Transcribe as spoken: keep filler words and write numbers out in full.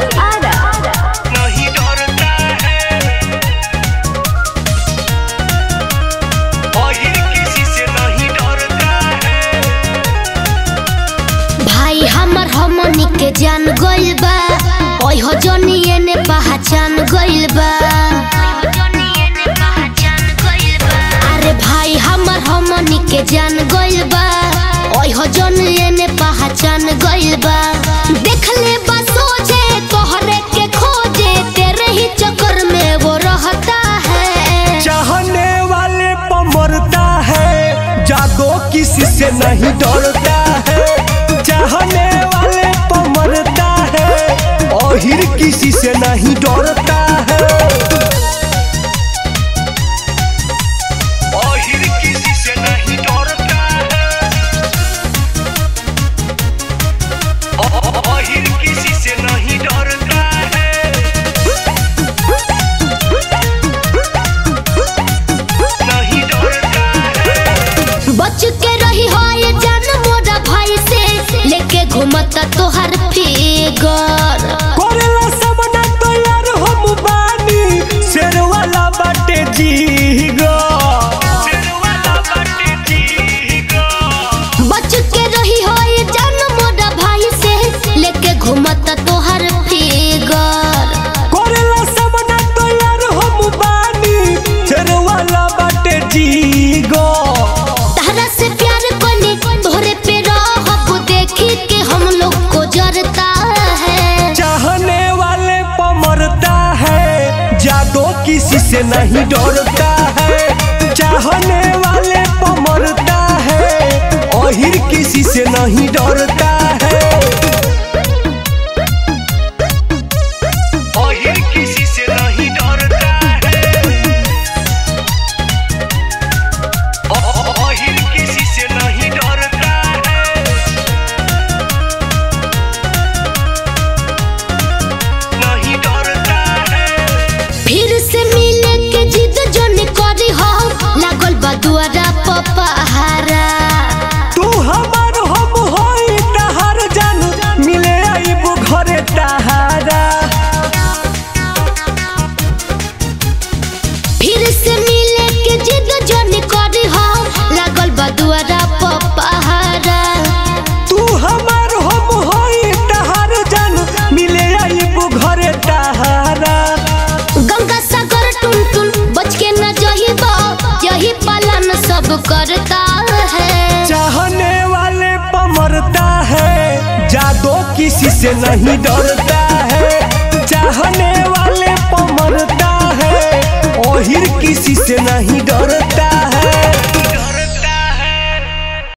आरा। नहीं डरता है ओहिर किसी से नहीं डरता है। भाई हमर हमनी के जान गइल बा, ओइ हो जनिए ने पहचान गइल बा। अरे भाई हमर हमनी के जान गइल बा, ओइ हो जनिए ने पहचान गइल बा। देख ले बा सोझे तोहरे के खोजे, तेरे ही चक्कर में वो रहता है। चाहने वाले पर मरता है, जादो किसी से नहीं डरता है। चाहने वाले पर मरता है, ओहिर किसी से नहीं डरता है। ओहिर किसी से नहीं डरता है। ओहिर किसी से नहीं डरता है। नहीं डरता है। बच के रही हो ये जान मोरा भाई से, लेके घूमता तोहर फिगर। कोरेला सामना तैयार हम बानी, शेर वाला बाटे जीगा। शेर वाला बाटे जीगा। बच के रही हो ये जान मोरा भाई से, लेके घूमता तोहर फिगर। कोरेला सामना तैयार हम बानी, शेर वाला बाटे जीगा। तहरा से प्यार कोनी तोहरे पे रहब, देखी के हम लोग को जरता है। चाहने वाले पर मरता है, जादो किसी से नहीं डरता है। चाहने वाले पर मरता है, ओहिर किसी से नहीं डरता है। ओहिर किसी से नहीं डरता है। ओहिर किसी से नहीं डरता है। नहीं डरता है। फिर से मिले के जिद जन करी हो, लागल बा दुआरा प पहारा। तू हमार हम होई तहार जान, मिले आइबू घरे तहारा। फिर से मिले के जिद जन करी हो, लागल बा दुआरा प पहारा। तू हमार हम होई तहार जान, मिले आइबू घरे तहारा। गंगा सागर टुन टुन बच के न जहिबा, यही पालन सब करता है। चाहने वाले पर मरता है, जादो किसी से नहीं डरता है। चाहने वाले पर मरता है, ओहिर किसी से नहीं डरता